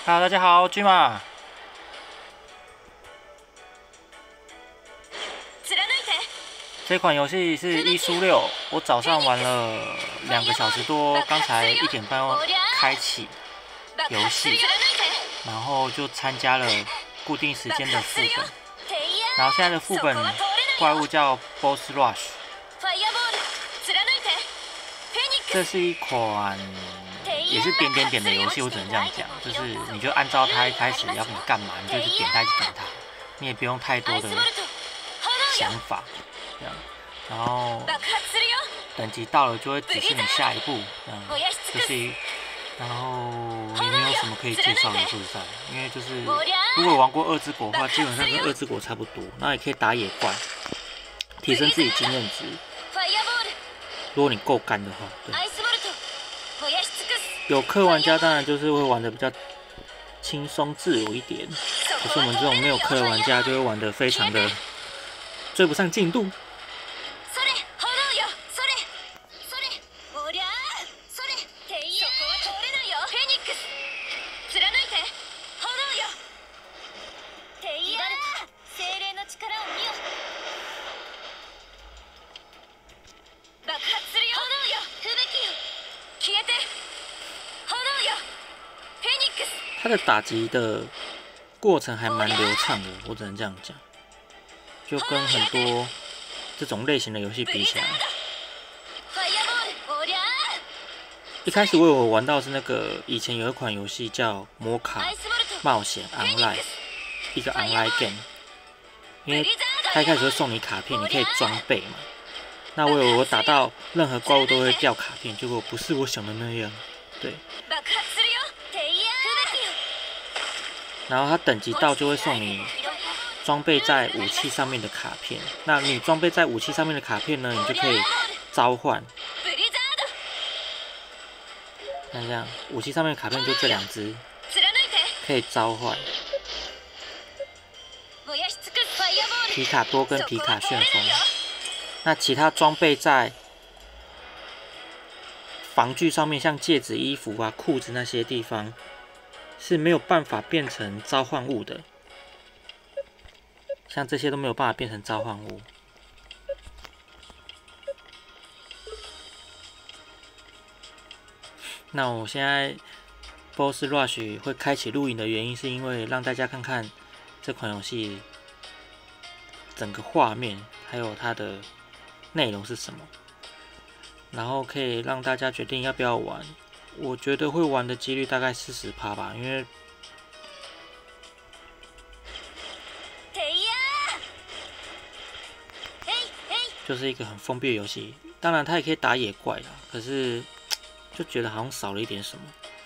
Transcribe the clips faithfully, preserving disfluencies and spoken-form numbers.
Hello， 大家好，君马。这款游戏是一输六，我早上玩了两个小时多，刚才一点半开启游戏，然后就参加了固定时间的副本，然后现在的副本怪物叫 Boss Rush， 这是一款也是点点点的游戏，我只能这样讲，就是你就按照它一开始要你干嘛，你就去点它，去点它，你也不用太多的想法，这样。然后等级到了就会指示你下一步，这样就是一，然后也没有什么可以介绍的，说实在，因为就是如果玩过二之国的话，基本上跟二之国差不多，那也可以打野怪，提升自己经验值。如果你够干的话，对。有氪玩家当然就是会玩的比较轻松自如一点，可是我们这种没有氪的玩家就会玩的非常的追不上进度。它的打击的过程还蛮流畅的，我只能这样讲，就跟很多这种类型的游戏比起来。一开始我有玩到是那个以前有一款游戏叫《摩卡冒险 Online》，一个 Online game， 因为它一开始会送你卡片，你可以装备嘛。那我有我打到任何怪物都会掉卡片，结果不是我想的那样，对。然后它等级到就会送你装备在武器上面的卡片，那你装备在武器上面的卡片呢，你就可以召唤。看这样，武器上面的卡片就这两只，可以召唤皮卡多跟皮卡旋风。那其他装备在防具上面，像戒指、衣服啊、裤子那些地方是没有办法变成召唤物的，像这些都没有办法变成召唤物。那我现在 Boss Rush 会开启录影的原因，是因为让大家看看这款游戏整个画面还有它的内容是什么，然后可以让大家决定要不要玩。我觉得会玩的几率大概 百分之四十 吧，因为就是一个很封闭的游戏。当然它也可以打野怪啦，可是就觉得好像少了一点什么。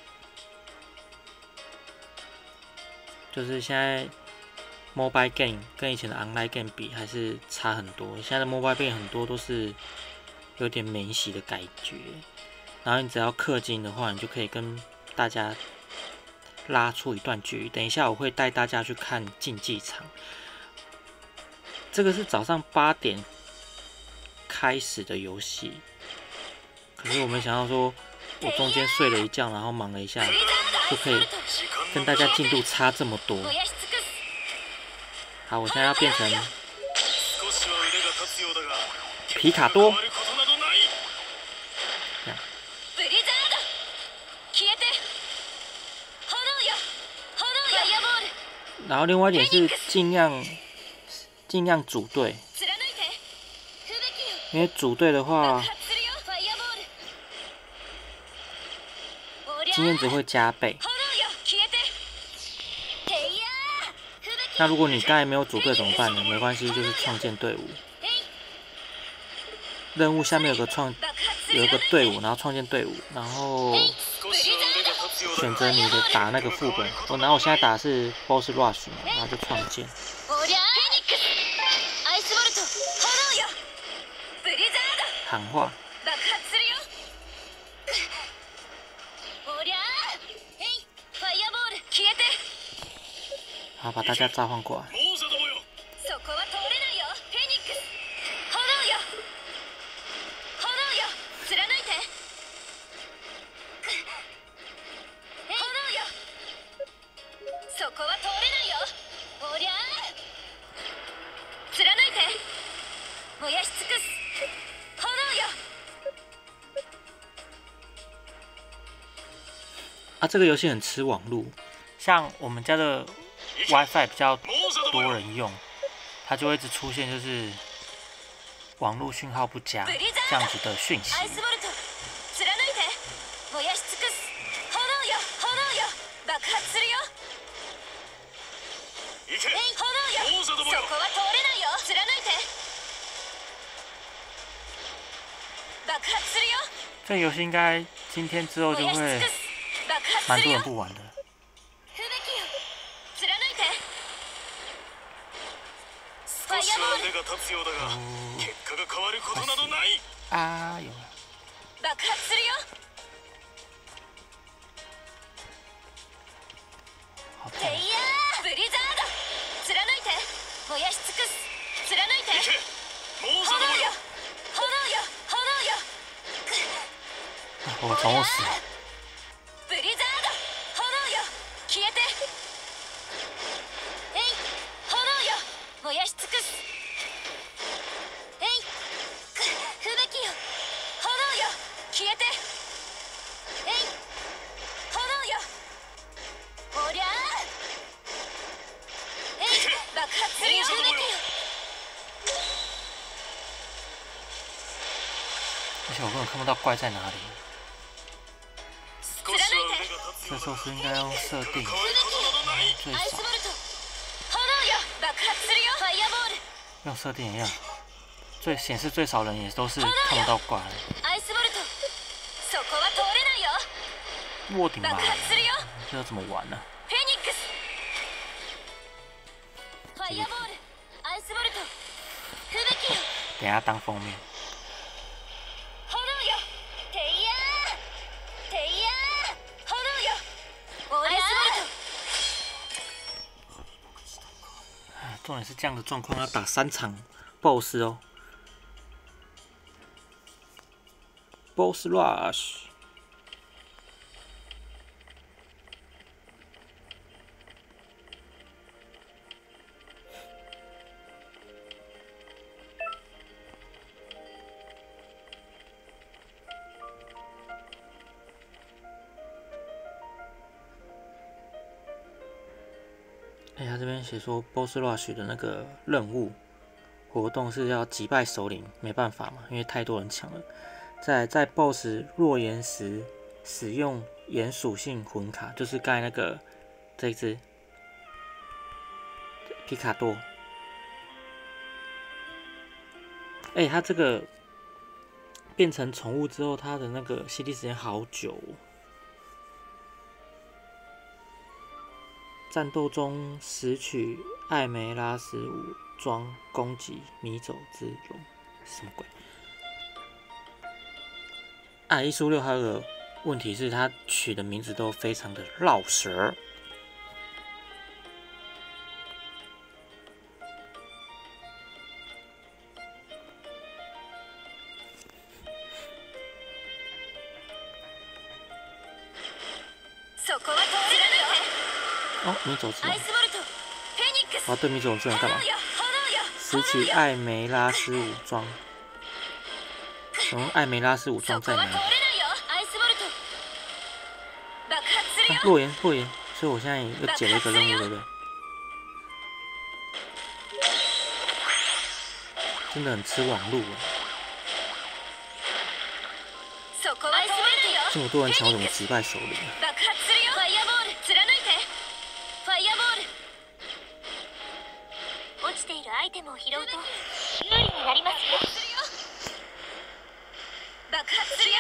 就是现在 mobile game 跟以前的 online game 比还是差很多。现在的 mobile game 很多都是有点免洗的感觉，然后你只要氪金的话，你就可以跟大家拉出一段距离。等一下我会带大家去看竞技场，这个是早上八点开始的游戏，可是我没想到说，我中间睡了一觉，然后忙了一下，就可以跟大家进度差这么多。好，我现在要变成皮卡多。然后另外一点是尽量尽量组队，因为组队的话，经验值会加倍。那如果你刚才没有组队怎么办呢？没关系，就是创建队伍。任务下面有个创有一个队伍，然后创建队伍，然后选择你的打那个副本。我然后我现在打的是 Boss Rush， 然后就创建。喊话。好，把大家召唤过来。 こは通れないよ。おりゃあ貫いて燃やし尽くす炎よ。 啊，这个游戏很吃网路，像我们家的 WiFi 比较多人用，它就会一直出现就是网络讯号不佳这样子的讯息。 アイスボルト貫いて燃やし尽くす炎よ炎よ爆発するよ。えい炎よそこは通れないよ。貫いて爆発するよ。 这个游戏应该今天之后就会蛮多人不玩的。 貫いてファイアボール。 手が立つようだが結果が変わることなどない。 あー有了。 爆発するよ。 好痛。 テイヤーブリザード貫いて燃やし尽くす貫いて行けモーザどもよ。 炎よ炎よ我从我死。 ブリザード炎よ消えてえい炎よ燃やし尽くすえい吹雪よ炎よ消えてえい炎よおりゃあえい爆発するよ吹雪よ。 而且我根本看不到怪在哪里。 少しは腕が立つようだが这时候是应该用设定変わることなどない。 最少アイスボルト炎よ爆発するよ。ファイアボール用设定一样，最显示最少人也都是看不到怪的。 アイスボルトそこは通れないよ。 卧顶吧爆，発するよ。 这要怎么玩呢、 フェニックスファイアボールアイスボルト吹雪よ等一下当封面。 炎よテイヤーテイヤー炎よおりゃ哎重点是这样的状况要打三场 B O S S 哦 ，B O S S Rush。哎、他这边写说 B O S S Rush 的那个任务活动是要击败首领，没办法嘛，因为太多人抢了。在在 B O S S 弱炎时使用炎属性魂卡，就是刚才那个这一只皮卡多。哎、他这个变成宠物之后，它的那个 C D 时间好久、哦。战斗中拾取艾梅拉斯武装攻击迷走之龙，什么鬼？啊，一输六还有个问题是，他取的名字都非常的绕舌。 そこは通れないよ。 哦，迷走之龙アイ，スボルトフェニックス我要对迷走之龙干嘛炎？よ炎よ拾取艾梅拉斯武装。请问艾梅拉斯武そ装こは通れ在哪里？ ないよ。アイスボルト爆発するよ。 啊洛言，洛言，所以我现在又解了一个任务，对不对？真的很吃网路啊！ そこは通れないよ。 这么多人抢，我怎么击败首领？ 爆発するよ。ファイアボール貫いてファイアボール落ちているアイテムを拾うと有利になりますよ。爆発するよ。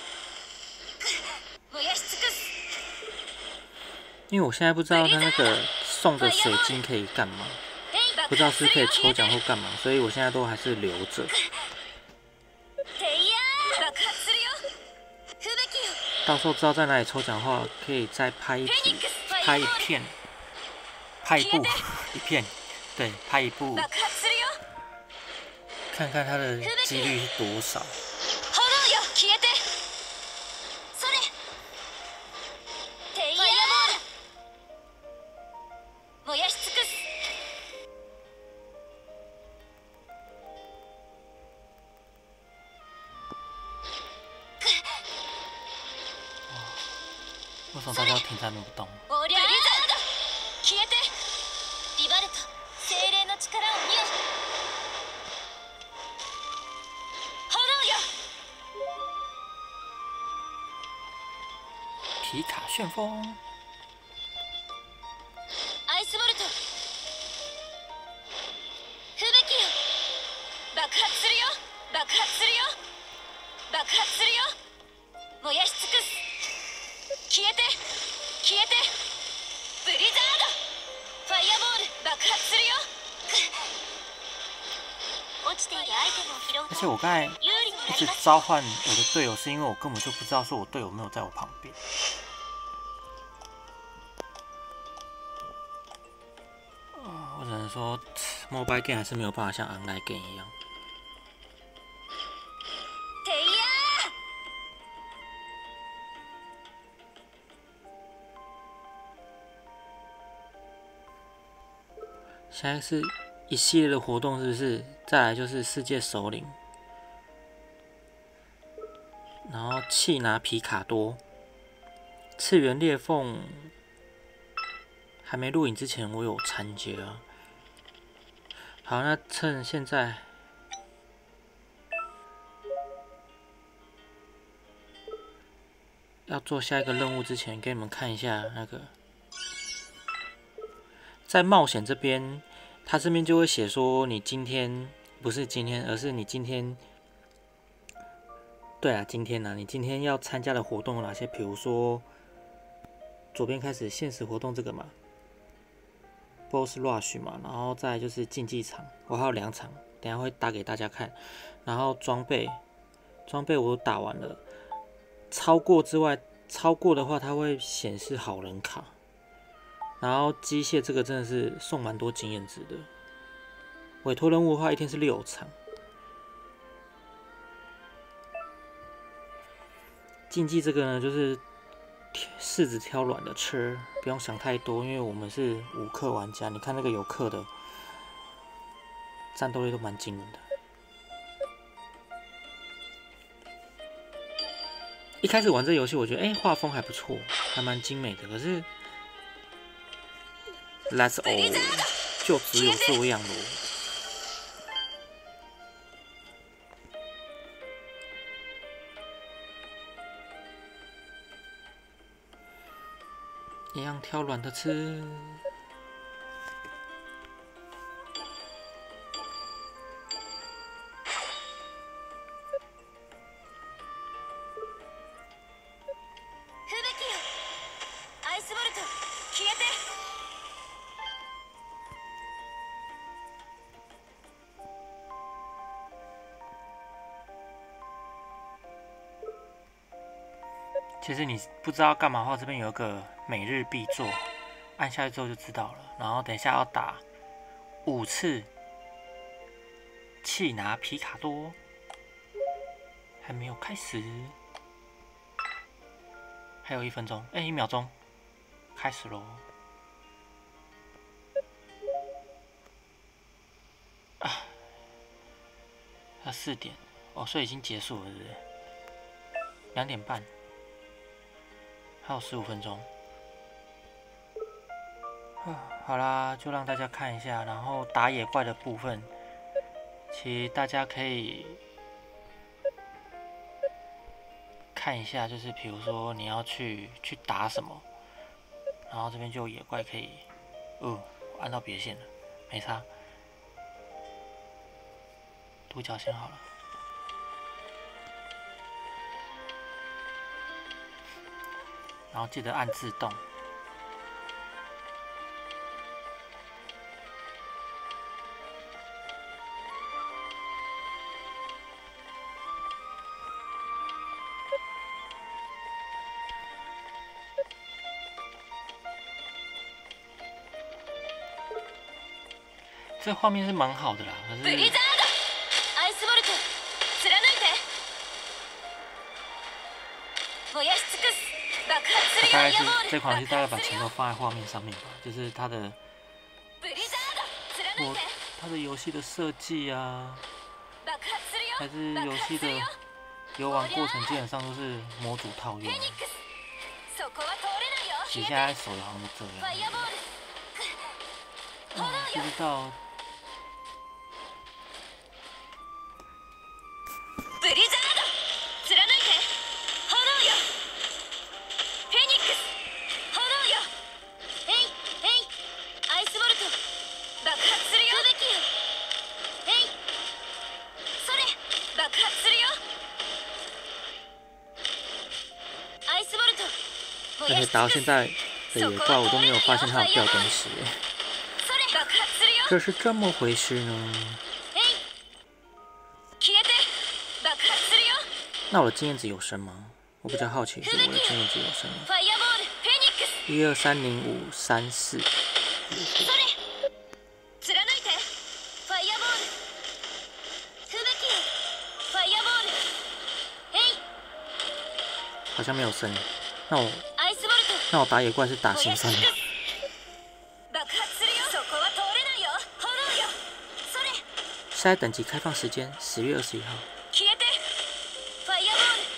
燃やし尽くす。 因为我现在不知道他那个送的水晶可以干嘛，不知道是可以抽奖或干嘛，所以我现在都还是留着。 テイヤー爆発するよ。吹雪よ。 到时候知道在哪里抽奖的话，可以再拍一集，拍一片，拍一部，一片，对，拍一部， 爆発するよ。 看看它的几率是多少。 炎よ消えて。それテイヤー为什么大家要停在那不动？ ブリザード消えてリバルト精霊の力を見よ炎よ皮卡旋风， アイスボルト吹雪よ爆発するよ爆発するよ爆発するよ燃やし尽くす消えて消えてブリザードファイアボール爆発するよ落ちているアイテムを拾う而且我刚才有利にな一直ります召唤我的队友，是因为我根本就不知道说我队友没有在我旁边。啊，我只能说 ，mobile game 还是没有办法像 online game 一样。 ていや现在是一系列的活动，是不是？再来就是世界首领，然后气拿皮卡多，次元裂缝还没录影之前，我有参加。好，那趁现在要做下一个任务之前，给你们看一下那个在冒险这边。他这边就会写说，你今天不是今天，而是你今天，对啊，今天啊，你今天要参加的活动有哪些？比如说，左边开始限时活动这个嘛 ，Boss Rush 嘛，然后再来就是竞技场，我还有两场，等一下会打给大家看。然后装备，装备我都打完了，超过之外，超过的话它会显示好人卡。然后机械这个真的是送蛮多经验值的。委托任务的话，一天是六场。竞技这个呢，就是柿子挑软的吃，不用想太多，因为我们是无氪玩家。你看那个有氪的，战斗力都蛮惊人的。一开始玩这游戏，我觉得哎，画风还不错，还蛮精美的。可是 ，Let's all 就只有这样咯。一样挑软的吃。其实你不知道干嘛的话，这边有一个每日必做，按下去之后就知道了。然后等一下要打五次气拿皮卡多，还没有开始，还有一分钟，哎，一秒钟，开始喽！啊，要四点哦，所以已经结束了，是不是？两点半。还有十五分钟，好啦，就让大家看一下。然后打野怪的部分，其实大家可以看一下，就是比如说你要去去打什么，然后这边就有野怪可以，哦，我按到别线了，没差，独角仙好了。然后记得按自动。这画面是蛮好的啦，可是。大概是这款游戏大概把钱都放在画面上面吧，就是它的，我它的游戏的设计啊，还是游戏的游玩过程，基本上都是模组套用。 そこは通れないよ。 其实现在手游好像都这ファイ样。 アボール。 嗯，不知道。 ブリザード貫いて。炎よフェニックス。炎よえいえいアイスボルト爆発するよ。吹雪よえいそれ爆発するよ。アイスボルト燃而且やし尽くす。 打到现在的野怪，我都没有发现它有掉东西耶。 それ爆発するよ。 这是这么回事呢？ えい消えて爆発するよ。 那我的经验值有升吗？我比较好奇是我的经验值有升吗？ ファイアボールフェニックス。 一二三零五三四。 それ貫いて。ファイアボール吹雪よファイアボールえい好像没有升。那我アイスボルト那我打野怪是打心酸的。 爆発するよ。そこは通れないよ。炎よそれ下一等级开放时间十月二十一号。 消えて。ファイアボール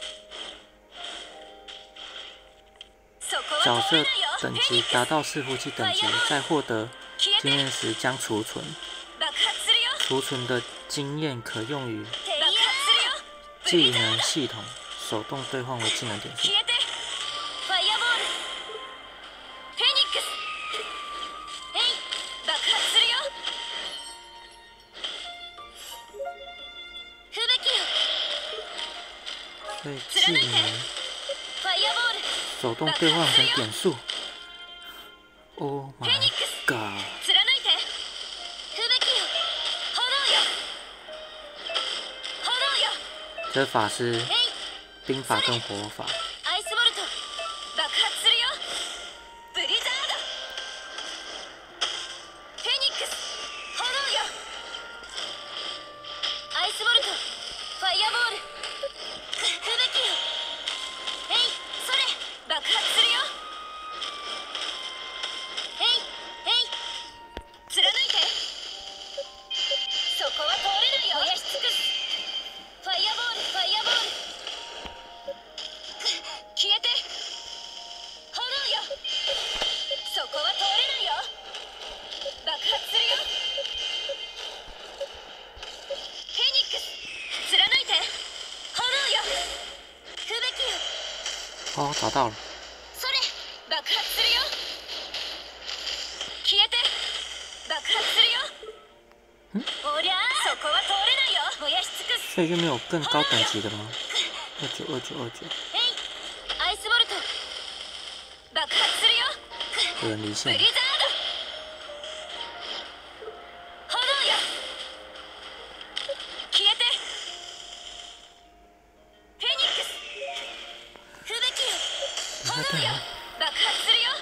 そこ角色は通れないよ。 等フェニックス级达到伺服器等级，在获得消えて。 经验时将储存。 爆発するよ。 储存的经验可用于爆発するよ。ブ技リザード能系统手动兑换为技能点数消。えて。ファイアボールフェニックスえい爆発するよ。吹雪よ所以技能ファイアボール手动兑换成点数。Oh フェ my ニックス god！ 貫いて。吹雪よ炎よ炎よ这是法师えい兵法跟火法。 アイスボルト爆発するよ。ブリザードフェニックス炎よアイスボルトファイアボール吹雪よえいそれ爆発するよ。えいえい貫いて。そこは通れないよ。燃やし尽くす。ファイアボールファイアボール消えて。炎よそこは通れないよ。爆発するよ。フェニックス貫いて。炎よ吹雪よ哦，找到了。 それ爆発するよ。消えて爆発するよ。おりゃーそこは通れないよ。燃やし尽くす。 所以就没有更高等级的吗？二九二九二九， えいアイスボルト爆発するよ。 有人离ブ线リ。ザード炎よ消えて。フェニックス吹雪よ等一下，等一下， 爆発するよ。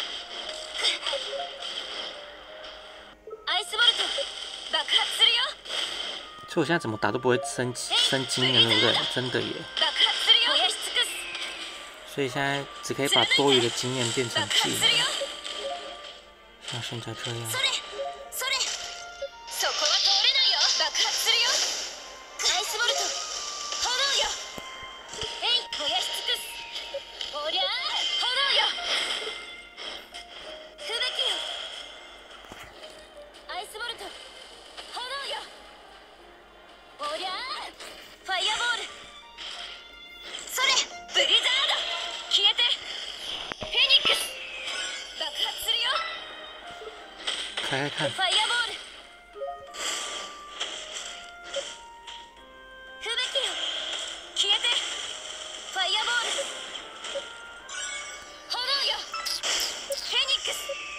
アイスボルト爆発するよ。 所以我现在怎么打都不会升升经验，对不对？真的耶！ 爆発するよ。燃やし尽くす。 所以现在只可以把多余的经验变成爆技能， 発するよ。 像现在这样そ。れそれそこは通れないよ。爆発するよ。アイスボルト炎よえい燃やし尽くす。おりゃー炎よ吹雪よアイスボルト炎よおりゃーファイアボールそれブリザード消えて。フェニックス爆発するよ。 开开看， ファイアボール吹雪よ消えて。ファイアボール炎よフェニックス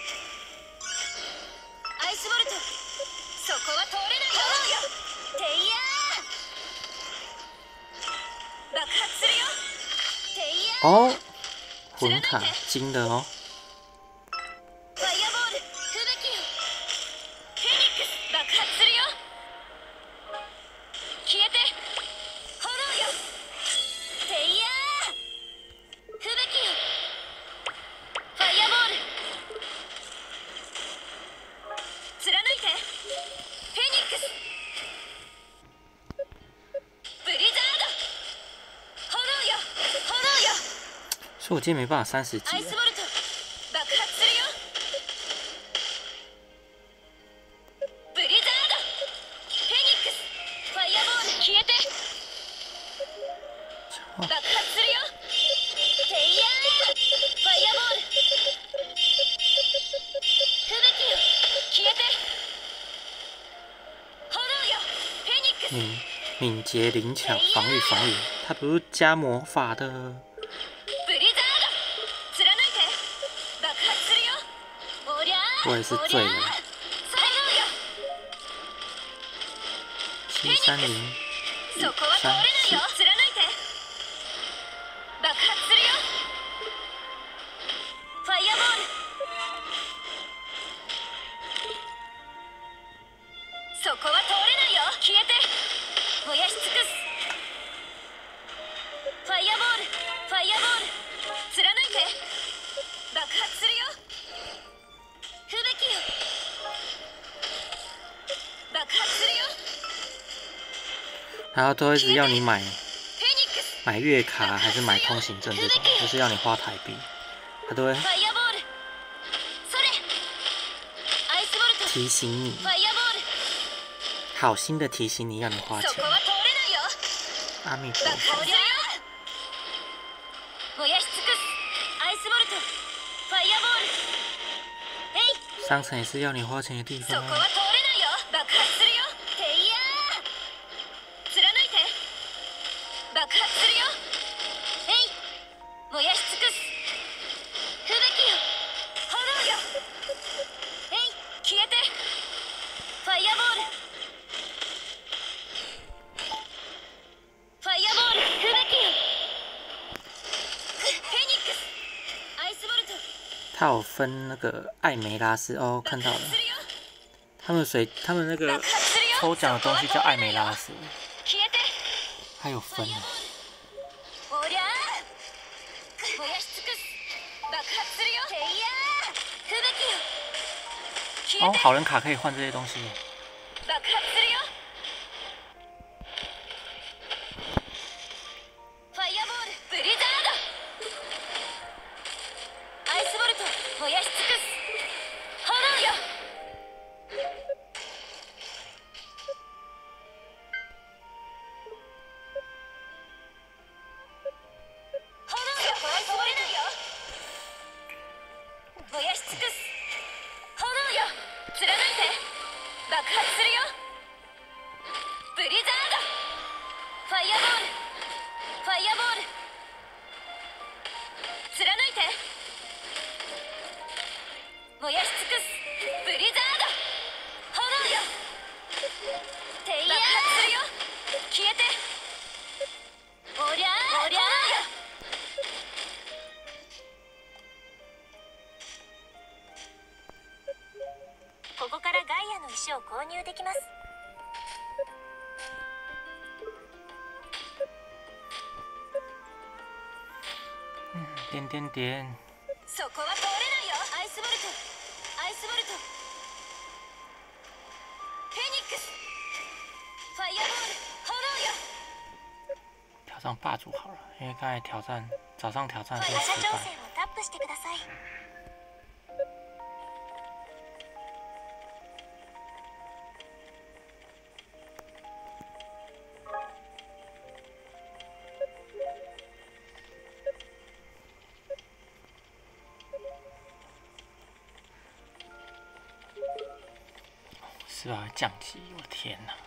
アイスボルトそこは通れないよ。炎よテイヤー爆発するよ。テイヤー哦，魂卡金的哦。 ファイアボール吹雪よフェニックス爆発するよ。消えて。炎よテイヤー吹雪よファイアボール貫いて。フェニックスブリザード炎よ炎よ所以我今天没办法三十级アイスボルト爆発するよ。ブリザードフェニックスファイアボール消えて爆発するよ。テイヤーファイアボール吹雪よ消えて炎よフェニックス敏敏捷灵巧，防御防御，他不是加魔法的。 ブリザード貫いて爆発するよ。おりゃー我也是醉了。 炎よ七三零そこは通れないよ。貫いて爆発するよ。ファイアボールそこは通れないよ。消えて燃やし尽くす。ファイアボールファイアボール貫いて爆発するよ。吹雪よ爆発するよ。 然后都一直要你买フェニックス买月卡还是买通行证这种，就是要你花台币，他都会ファイアボールそれアイスボルト提醒你， ファイアボール好心的提醒你要你花钱。 そこは通れないよ。 阿弥陀爆佛， 発するよ。燃やし尽くすアイスボルトファイアボールえい商城也是要你花钱的地方。 そこは通れないよ。爆発するよ。テイヤー貫いて爆発するよ。えい燃やし尽くす吹雪よ炎よえい消えてファイアボールファイアボール吹雪よフェニックスアイスボルト它有分那个艾梅拉斯哦，看到了， するよ。 他们随他们那个爆発するよ。 抽奖的东西叫艾梅拉斯， 消えて它有分的。 おりゃー燃やし尽くす爆発するよ。テイヤー吹雪よ消哦， えて好人卡可以换这些東西。 爆発するよ。ファイアボールブリザードアイスボルト燃やし尽くす炎よ炎よこれ通れないよ。燃やし尽くす炎よ貫いて爆発するよ。ブリザードファイアボールファイアボール貫いて燃やし尽くすブリザード炎よテイヤー爆発するよ。消えておりゃーおりゃーここからガイアの石を購入できます。 点点点。 そこは通れないよ。アイスボルトアイスボルトフェニックスファイアボール炎よ挑战霸主好了，因为刚才挑战早上挑战是発射失败。 挑戦をタップしてください。 是吧？降级，我的天哪！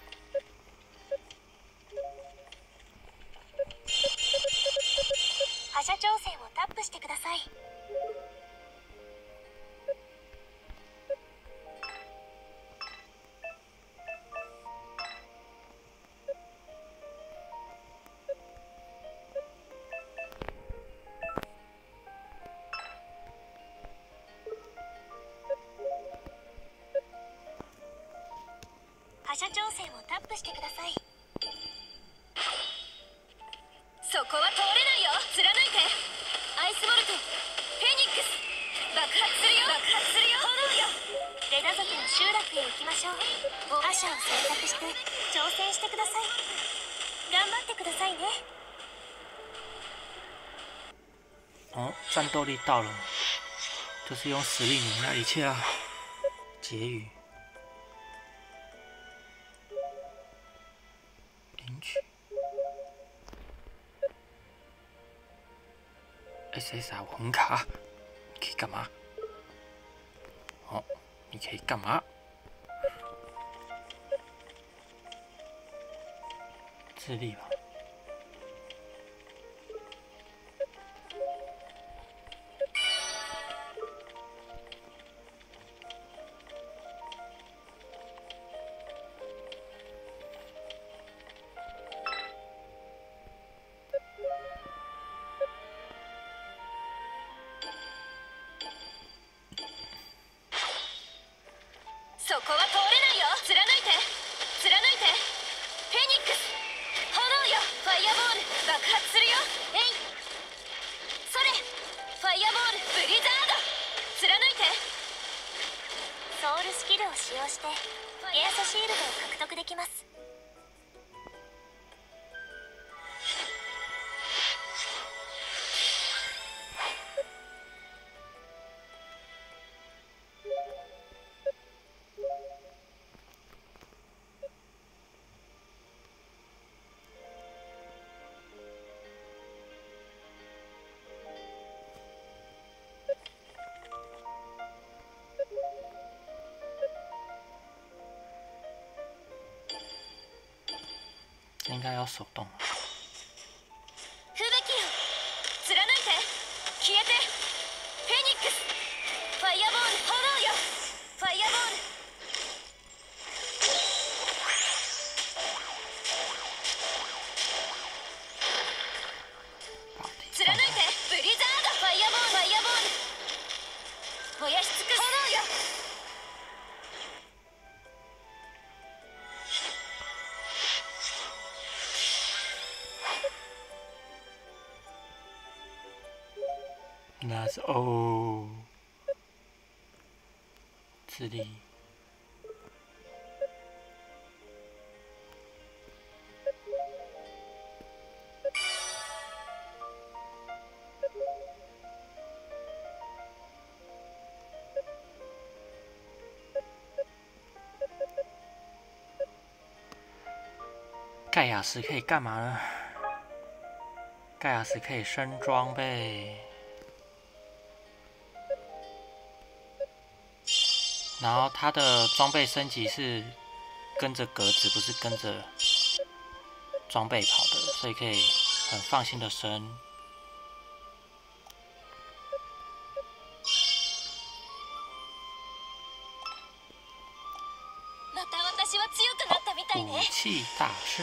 発射挑戦をタップしてください。発射挑戦をタップしてください。そこは通れないよ。貫いてアイスボルトフェニックス爆発するよ。爆発するよ。炎よレダ族の集落へ行きましょう。覇者を選択して挑戦してください。頑張ってくださいね。 哦，战斗力到了，就是用实力碾压一切啊！结语。领取。S S R 文卡，你可以干嘛？哦，你可以干嘛？智力吧。 そこは通れないよ。貫いて貫いて。フェニックス炎よ。ファイアボール爆発するよ。えいそれ。ファイアボールブリザード貫いて。ソウルスキルを使用して元素シールドを獲得できます。 应该要手动。 吹雪よ貫いて消えて。フェニックスファイアボール炎よ。ファイアボール貫いて。ブリザードファイアボールファイアボール燃やし尽くす炎よ。 那是哦，智力。盖亚斯可以干嘛呢？盖亚斯可以升装备。然后它的装备升级是跟着格子，不是跟着装备跑的，所以可以很放心的升。武器大师。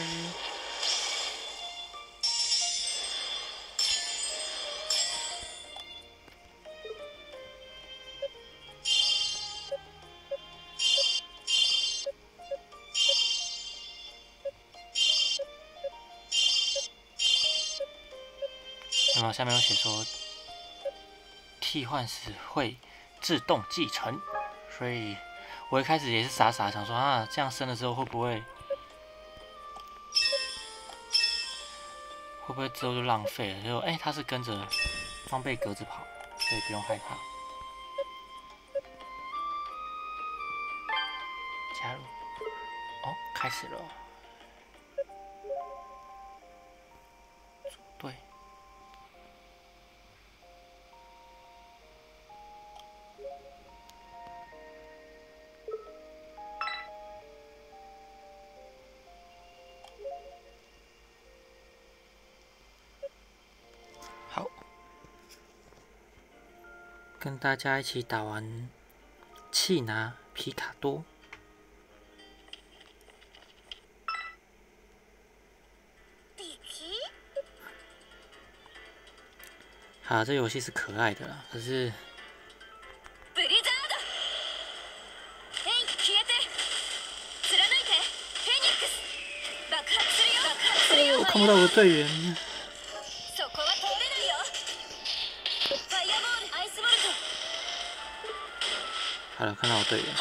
那么下面有写说，替换时会自动继承，所以我一开始也是傻傻想说啊，这样升了之后会不会会不会之后就浪费了？结果哎，它是跟着装备格子跑，所以不用害怕。加入，哦，开始了，组队。好，跟大家一起打完气拿皮卡多。好，这游戏是可爱的啦，可是。哦，看不到我的队员。好了，看到我队员。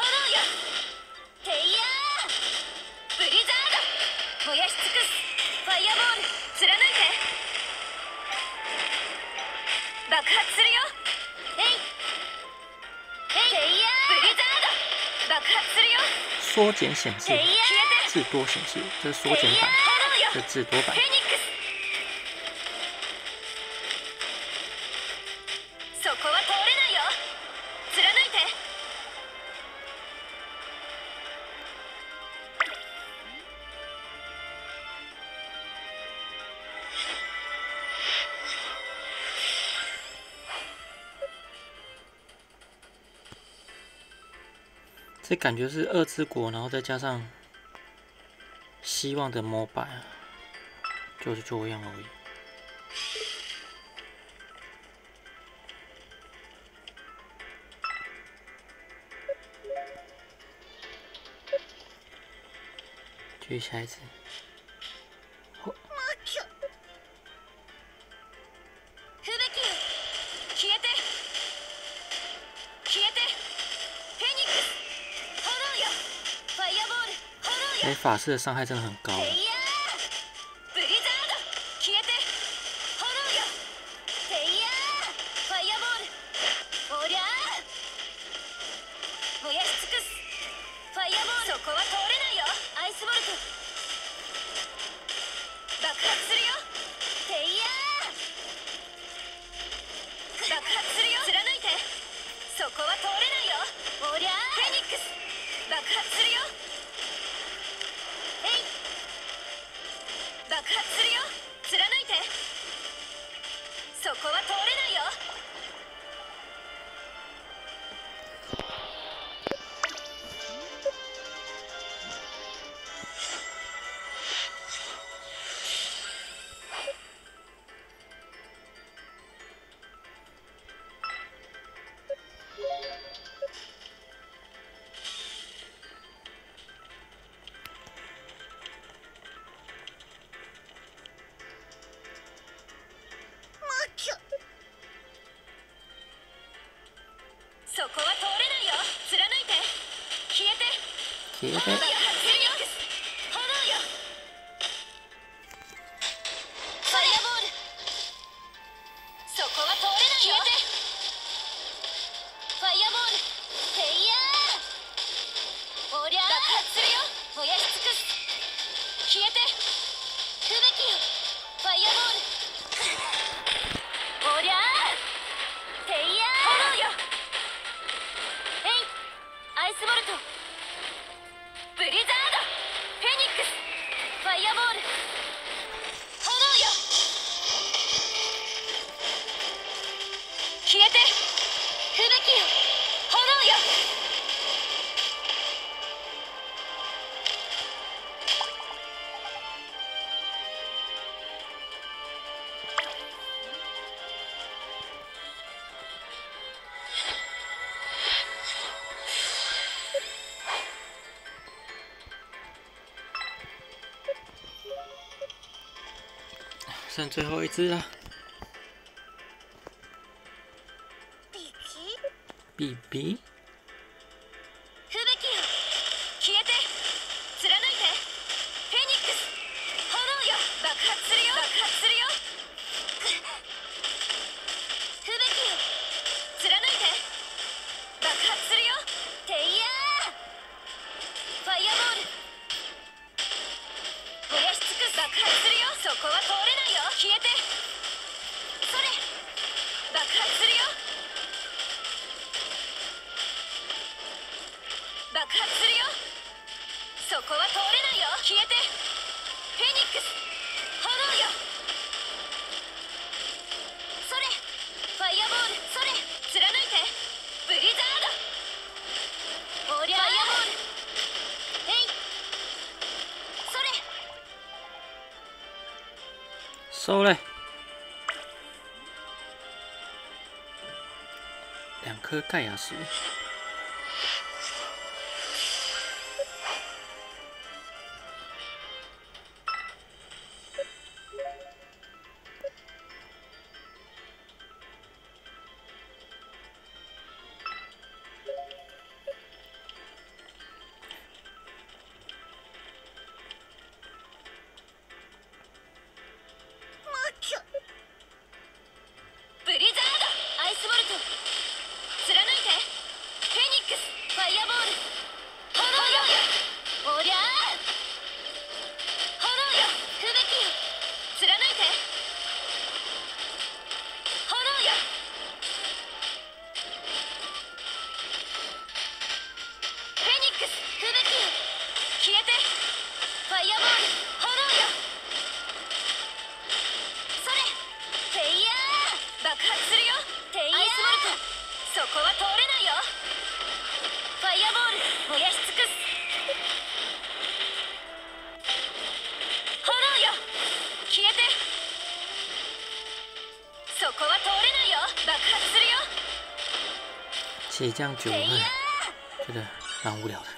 爆発缩减显示，字多显示，这是缩减版，这是字多版。 そこは通れないよ。貫いて。 这感觉是二之国，然后再加上希望的 mobile， 就是这样而已。继续下一次。哎，法师的伤害真的很高。そこは通れないよ。貫いて。消えて。 消えて。 炎よ。ファイアボール。そこは通れないよ。消えて。ファイアボール。テイヤー。おりゃー。爆発するよ。燃やし尽くす。消えて。吹雪よ。ファイアボール。おりゃー。テイヤー。炎よ。アイスボルト、ブリザード、フェニックス、ファイアボール、炎よ。消えて。吹雪よ。炎よ。 剩最后一只了。 ビビビ。 吹雪よ。消えて。貫いて。フェニックス。炎よ。爆発するよ。爆発するよ。吹雪よ。貫いて。爆発するよ。テイヤー。ファイアボール。燃やし尽くす。爆発するよ。そこは通れないよ。消えて。それ。爆発するよ。爆発するよ。そこは通れないよ。消えて。フェニックス。炎よ。それ。ファイアボール。それ。貫いて。ブリザード。おりゃー。ファイアボール。えい。それ。 收嘞，两颗盖亚石。 ブリザード。アイスボルト。貫いて。 ァイアボール炎よそれテイヤー爆発するよテイヤーアイスボルトそこは通れないよファイアボール燃やし尽くす炎よ消えてそこは通れないよ爆発するよ其实这样久了觉得蛮无聊的。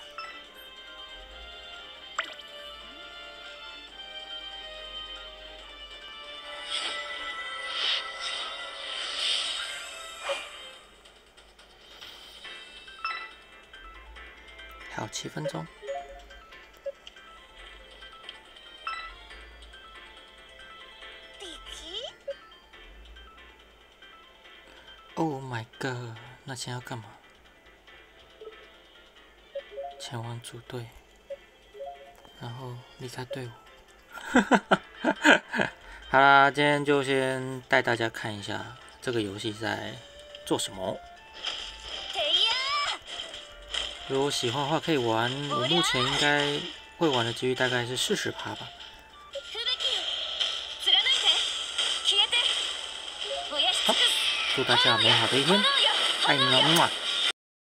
还有七分钟。Oh my god！ 那现在要干嘛？前往组队，然后离开队伍。好啦，今天就先带大家看一下这个游戏在做什么。如果喜欢的话可以玩，我目前应该会玩的几率大概是四十趴吧。好，祝大家美好的一天，爱你们，么么。